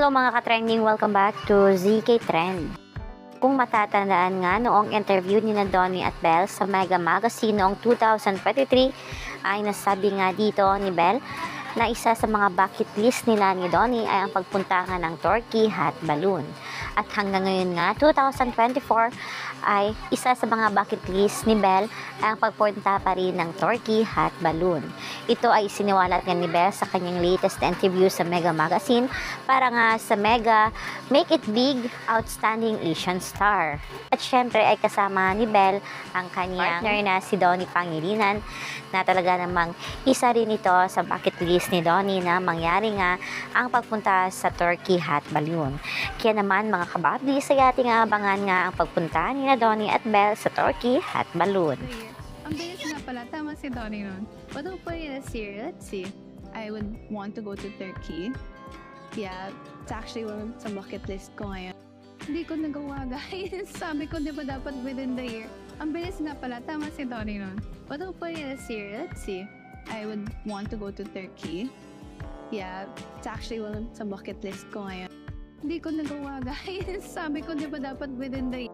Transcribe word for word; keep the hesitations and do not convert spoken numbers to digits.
Hello mga ka-trending, welcome back to Z K Trend. Kung matatandaan nga noong interview ni na Donnie at Belle sa Mega Magazine noong two thousand twenty-three ay nasabi nga dito ni Belle na isa sa mga bucket list nila ni Donnie ay ang pagpunta nga ng Turkey hot balloon. At hanggang ngayon nga, two thousand twenty-four ay isa sa mga bucket list ni Belle ay ang pagpunta pa rin ng Turkey hot balloon. Ito ay siniwalat nga ni Belle sa kanyang latest interview sa Mega Magazine para nga sa Mega Make It Big Outstanding Asian Star. At syempre ay kasama ni Belle ang kanyang partner na si Donnie Pangilinan na talaga namang isa rin ito sa bucket list ni Donnie na mangyari nga ang pagpunta sa Turkey hot balloon. Kaya naman mga kababli, sa ating abangan nga ang pagpunta ni na Donnie at Belle sa Turkey hot balloon. Ang bilis nga pala, tama si Donnie nun. But I'll put it as here, let's see. I would want to go to Turkey. Yeah, it's actually one sa bucket list ko ngayon. Hindi ko nagawa, guys. Sabi ko, di ba dapat within the year? Ang bilis nga pala, tama si Donnie nun. But I'll put it as here, let's see. I would want to go to Turkey. Yeah, it's actually one sa bucket list ko ngayon. Hindi ko nagawa, guys. Sabi ko, di ba dapat within the year?